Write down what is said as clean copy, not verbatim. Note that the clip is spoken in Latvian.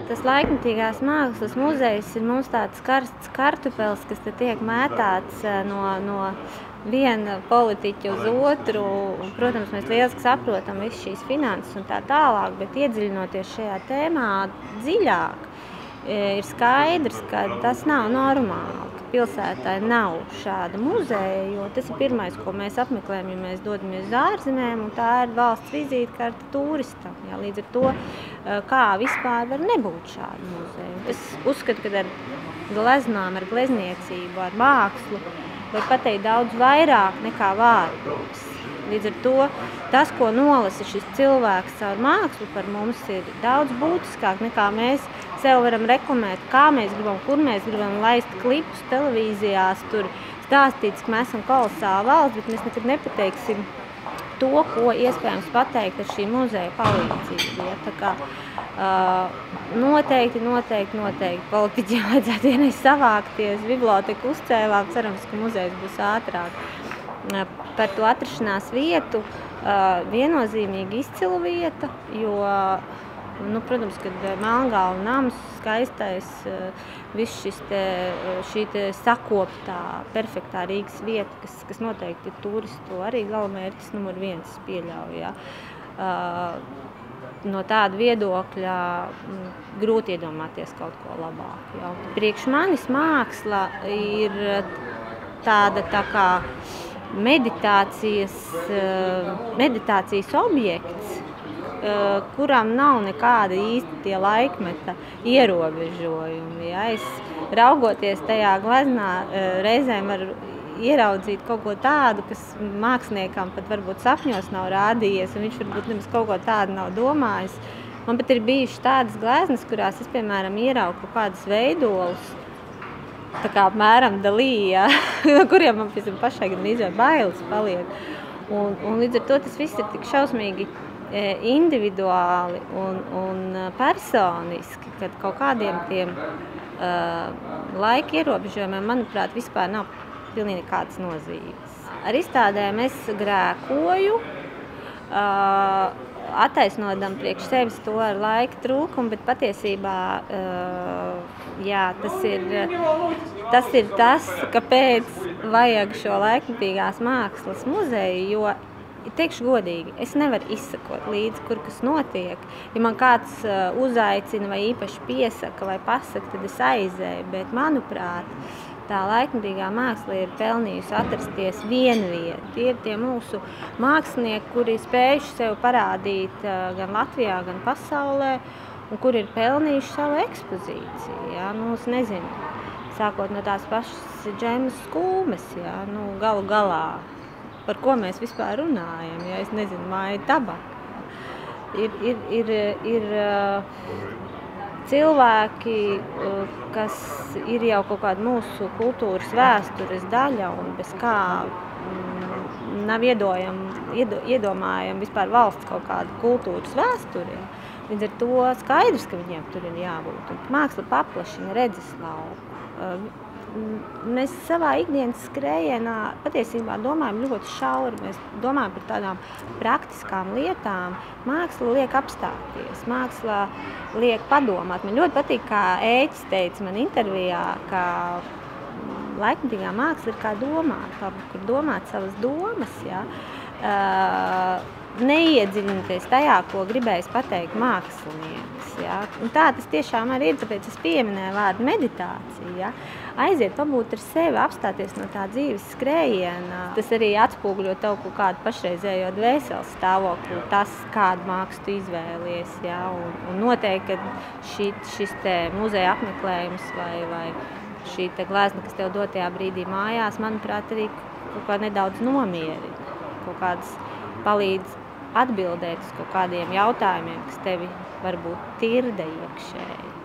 tas laikmetīgās mākslas muzejs ir mums tāds karsts kartupels, kas te tiek mētāts no viena politiķa uz otru. Protams, mēs lieliski saprotam visu šīs finanses un tā tālāk, bet iedziļinoties šajā tēmā dziļāk, ir skaidrs, ka tas nav normāli, ka pilsētai nav šāda muzeja, jo tas ir pirmais, ko mēs apmeklējam, ja mēs dodamies uz ārzemēm, un tā ir valsts vizītkarte turistam. Jā, līdz ar to, kā vispār var nebūt šāda muzeja. Es uzskatu, ka ar gleznām, ar glezniecību, ar mākslu var pateikt daudz vairāk nekā vārdos. Līdz ar to tas, ko nolasa šis cilvēks caur mākslu par mums, ir daudz būtiskāk nekā mēs sev varam reklamēt, kā mēs gribam, kur mēs gribam laist klipus televīzijās, tur stāstīts, ka mēs esam kolosāla valsts, bet mēs nekad nepateiksim to, ko iespējams pateikt ar šī muzeja palīdzību. Ja? Tā kā noteikti politiķiem vajadzētu vienreiz savākties, biblioteku uzcēlām, cerams, ka muzejs būs ātrāk. Par to atrašanās vietu viennozīmīgi izcila vieta, jo, protams, kad Melngalva nams, skaistais, viss šī sakoptā, perfektā Rīgas vieta, kas noteikti ir turistu arī galamērķis numur 1, es pieļauju. Ja. No tāda viedokļa grūti iedomāties kaut ko labāku. Ja. Priekš manis māksla ir tāda tā kā meditācijas objekts, kuram nav nekāda īsti tie laikmeta ierobežojumi. Ja? Es raugoties tajā gleznā reizēm varu ieraudzīt kaut ko tādu, kas māksliniekam pat varbūt sapņos nav rādījies, un viņš varbūt nemaz kaut ko tādu nav domājis. Man pat ir bijušas tādas gleznas, kurās es, piemēram, ieraugu kaut kādas veidolus, tā kā apmēram Dalī, ja? No kuriem man pēc tam pašai gan izvēl bailes paliek. Un līdz ar to tas viss ir tik šausmīgi individuāli un personiski, kad kaut kādiem tiem laika ierobežojumiem, manuprāt, vispār nav pilnīgi nekādas nozīmes. Ar izstādēm es grēkoju, attaisnodam priekš sevis to ar laika trūkumu, bet patiesībā jā, tas ir tas, kāpēc vajag šo laikmetīgās mākslas muzeju, jo, teikšu godīgi, es nevaru izsakot līdzi, kur kas notiek. Ja man kāds uzaicina vai īpaši piesaka vai pasaka, tad es aizēju, bet, manuprāt, tā laikmetīgā māksla ir pelnījusi atrasties vienviet. Tie ir tie mūsu mākslinieki, kuri spējuši sev parādīt gan Latvijā, gan pasaulē, un kuri ir pelnījuši savu ekspozīciju. Ja? Es nezinu, sākot no tās pašas Džeimas Skūmes, ja? Galu galā, par ko mēs vispār runājam, ja? Es nezinu, Māja Tabaka. Ir cilvēki, kas ir jau kaut kāda mūsu kultūras vēstures daļa un bez kā nav iedomājama vispār valsts kaut kāda kultūras vēsture. Līdz ar to skaidrs, ka viņiem tur ir jābūt. Un māksla paplašina redzeslauku. Mēs savā ikdienas skrējienā patiesībā domājam ļoti šauri. Mēs domājam par tādām praktiskām lietām. Māksla liek apstāties, māksla liek padomāt. Man ļoti patīk, kā Ēķis teica man intervijā, ka laikmetīgā māksla ir kā domāt, kur domāt savas domas. Ja? Neiedziļinoties tajā, ko gribējis pateikt mākslinieks. Ja? Un tā tas tiešām arī ir, tāpēc es pieminēju vārdu meditācija. Ja? Aiziet, pabūt ar sevi, apstāties no tā dzīves skrējiena. Tas arī atspūgļo tev kaut kādu pašreizējo dvēseles stāvokli, tas, kādu mākslu tu izvēlies. Ja? Un noteikti, ka šis te muzeja apmeklējums vai šī te glezna, kas tev dotajā brīdī mājās, manuprāt, arī kaut kā nedaudz nomierina, kaut kāds palīdz atbildēt uz kaut kādiem jautājumiem, kas tevi varbūt tirda iekšēji.